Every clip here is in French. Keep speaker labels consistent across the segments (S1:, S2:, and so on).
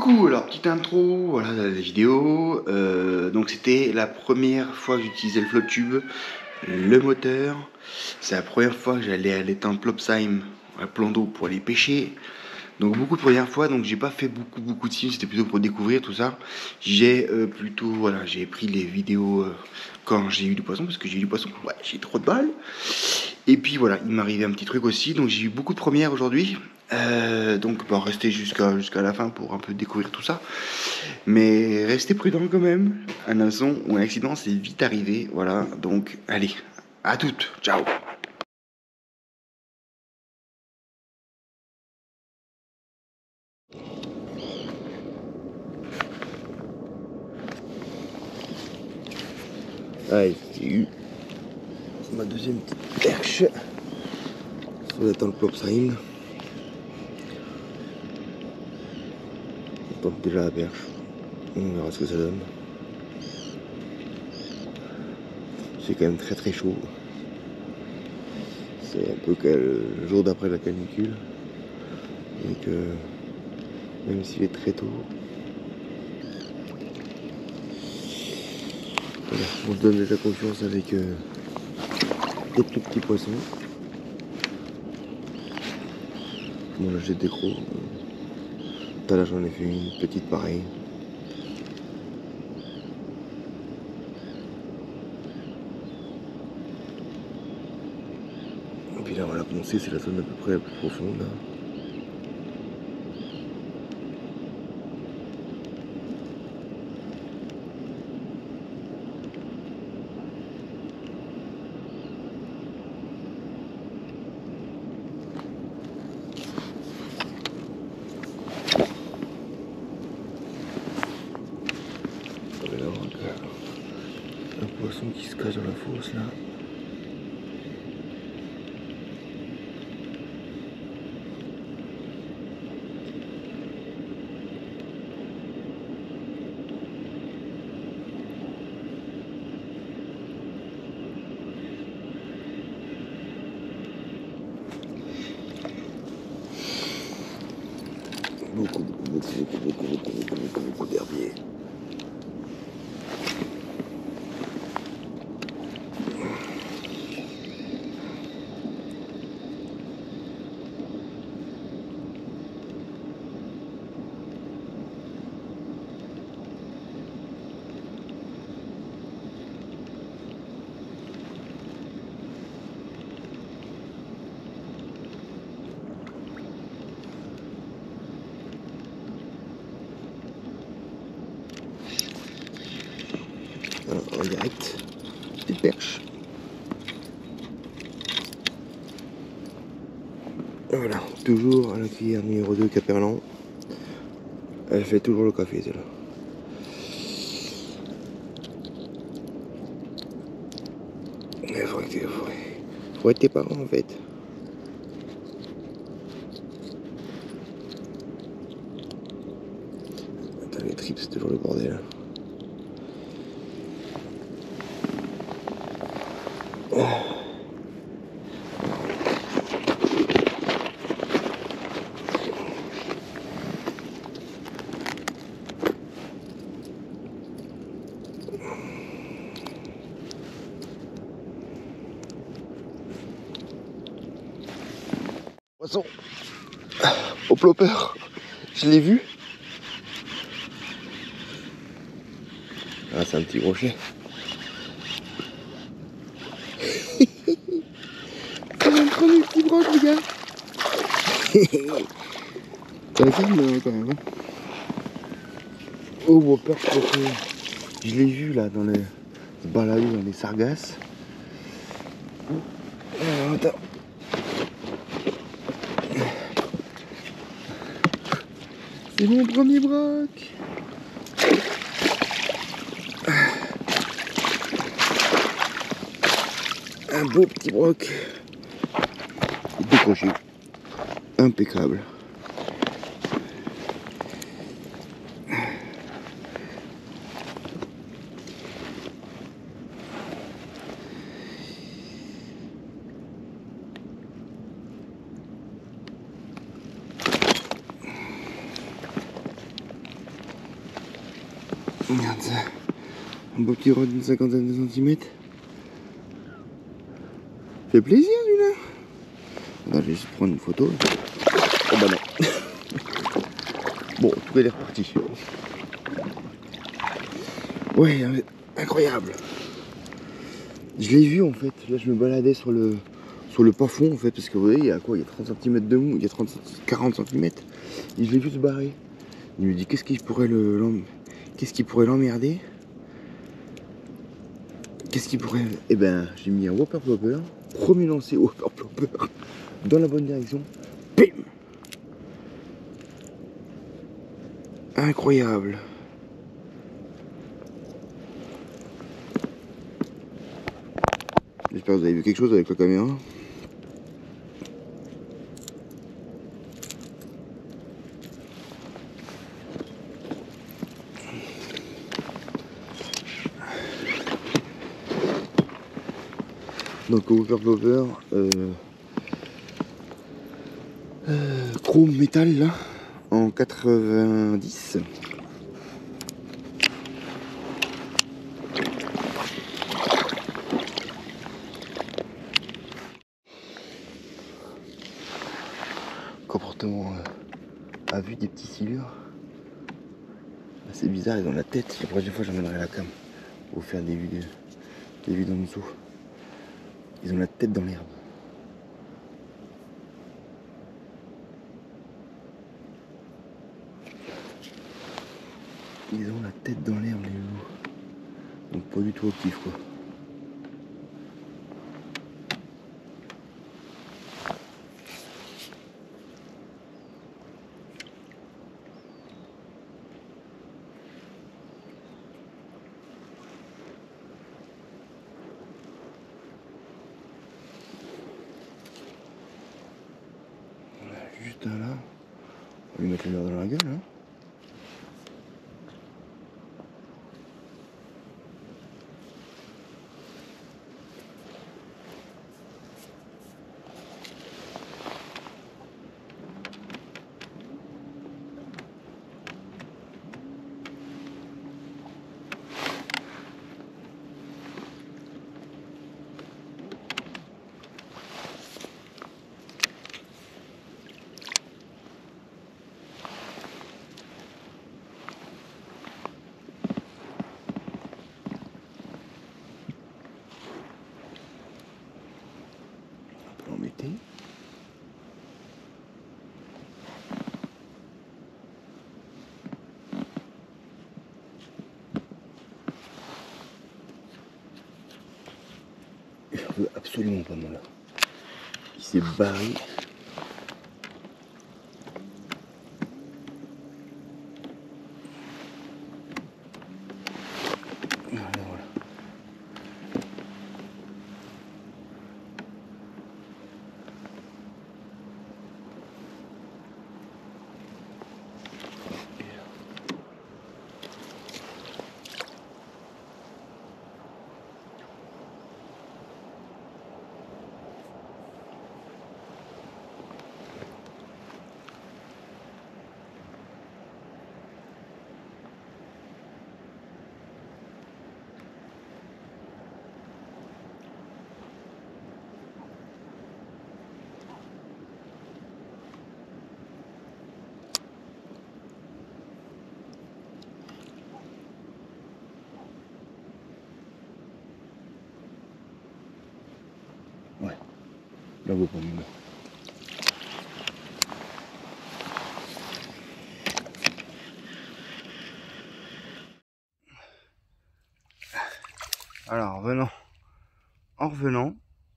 S1: Coucou, alors petite intro, voilà la vidéo. Donc c'était la première fois que j'utilisais le FlotTube, le moteur. C'est la première fois que j'allais à l'étang Plopsheim, à plan d'eau pour aller pêcher. Donc beaucoup de premières fois, donc j'ai pas fait beaucoup de films, c'était plutôt pour découvrir tout ça. J'ai j'ai pris les vidéos quand j'ai eu du poisson, parce que j'ai eu du poisson, ouais, j'ai trop de balles. Et puis voilà, il m'est arrivé un petit truc aussi, donc j'ai eu beaucoup de premières aujourd'hui. Donc bon, restez jusqu'à la fin pour un peu découvrir tout ça. Mais restez prudent quand même. Un hameçon ou un accident, c'est vite arrivé. Voilà, donc allez, à toutes, ciao. Allez, j'ai eu ma deuxième petite perche sur l'étang de Plopsheim. On tente déjà la perche. On verra ce que ça donne. C'est quand même très chaud. C'est un peu le jour d'après la canicule. Donc même s'il est très tôt. Voilà, on se donne déjà confiance avec des tout petits poissons. Bon là j'ai des gros. Tout à l'heure j'en ai fait une petite pareille. Et puis là voilà, comme on sait, c'est la zone à peu près la plus profonde. Là. On va là voir un poisson qui se cache dans la fosse là. Beaucoup d'herbiers. En direct, petite perche. Voilà, toujours à la cuillère numéro 2 Caperlan. Elle fait toujours le café celle-là. Il faut être tes parents en fait. Attends, les trips c'est toujours le bordel. Poisson au plopper, je l'ai vu. Ah, c'est un petit brochet. Ça va me prendre une petite broche, les gars. Ça filme quand même. Hein. Oh, Whopper, je l'ai vu là dans les balader dans les sargasses. Alors, attends. C'est mon premier broc. Un beau petit broc. Décroché. Impeccable. Regarde ça. Un beau petit rod d'une cinquantaine de centimètres. Fait plaisir celui-là. Attends, je vais juste prendre une photo. Oh bah non. Bon, en tout cas il est reparti. Ouais, incroyable. Je l'ai vu en fait. Là je me baladais sur le pas fond en fait. Parce que vous voyez, il y a quoi? Il y a 30 cm de mou. Il y a 40 cm. Et je l'ai vu se barrer. Il me dit qu'est-ce qui pourrait l'emmerder? Qu'est-ce qui pourrait... Eh ben, j'ai mis un Whopper Plopper, premier lancé Whopper Plopper, dans la bonne direction, bim! Incroyable! J'espère que vous avez vu quelque chose avec la caméra. Donc Whopper Plopper, chrome métal là, en 90. Comportement à vue des petits silures. C'est bizarre, ils ont la tête. La prochaine fois j'emmènerai la cam pour faire des vues d'en dessous. Ils ont la tête dans l'herbe. Ils ont la tête dans l'herbe les loups. Donc pas du tout actifs quoi. Juste un là, on va lui mettre le leurre dans la gueule hein. On peut l'embêter. Il veut absolument pas mal là. Il s'est barré. Voilà, voilà. Ouais, là on va pas mieux. Alors en revenant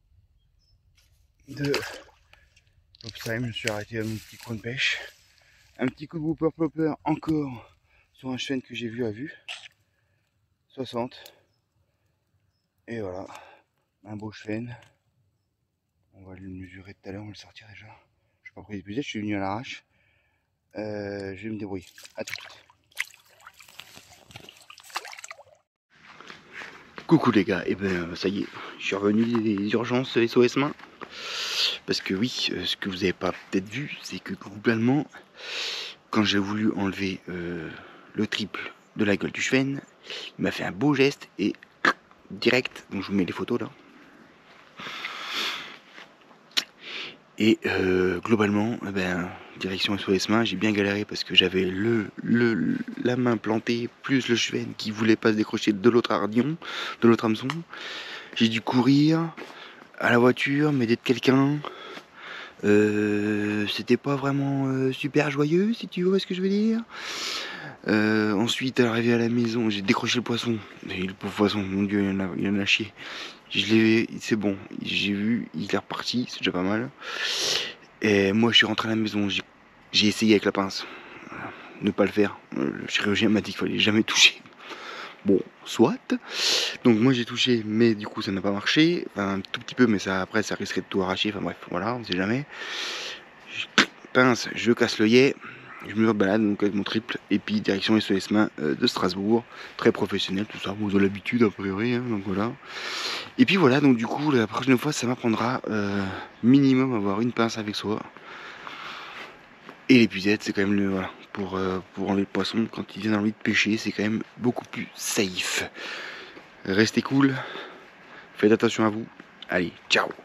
S1: de Plopsheim, je me suis arrêté à mon petit coin de pêche. Un petit coup de Whopper Plopper encore sur un chêne que j'ai vu à vue. 60. Et voilà, un beau chêne. On va le mesurer tout à l'heure, on va le sortir déjà. Je suis pas prédisposé, je suis venu à l'arrache. Je vais me débrouiller. À tout de suite. Coucou les gars, et ben ça y est, je suis revenu des urgences SOS main. Parce que oui, ce que vous n'avez pas peut-être vu, c'est que globalement, quand j'ai voulu enlever le triple de la gueule du chevenne. Il m'a fait un beau geste et direct, donc je vous mets les photos là. Et globalement, direction SOS main, j'ai bien galéré parce que j'avais la main plantée plus le chevenne qui voulait pas se décrocher de l'autre ardillon, de l'autre hameçon. J'ai dû courir à la voiture, m'aider de quelqu'un. C'était pas vraiment super joyeux, si tu vois ce que je veux dire. Ensuite, arrivé à la maison, j'ai décroché le poisson. Et le pauvre poisson, mon Dieu, il en a chié. C'est bon, j'ai vu, il est reparti, c'est déjà pas mal. Et moi, je suis rentré à la maison, j'ai essayé avec la pince. Ne pas le faire. Le chirurgien m'a dit qu'il fallait jamais toucher. Bon, soit. Donc moi j'ai touché, mais du coup ça n'a pas marché. Enfin, un tout petit peu, mais ça après ça risquerait de tout arracher. Enfin bref, voilà, on sait jamais. Pince, je casse l'œillet. Je me balade donc avec mon triple. Et puis direction SOS main de Strasbourg. Très professionnel, tout ça. Vous avez l'habitude a priori, hein, donc voilà. Et puis voilà, donc du coup la prochaine fois ça m'apprendra minimum à avoir une pince avec soi. Et l'épuisette, c'est quand même le voilà, pour enlever le poisson quand il vient envie de pêcher, c'est quand même beaucoup plus safe. Restez cool, faites attention à vous. Allez, ciao.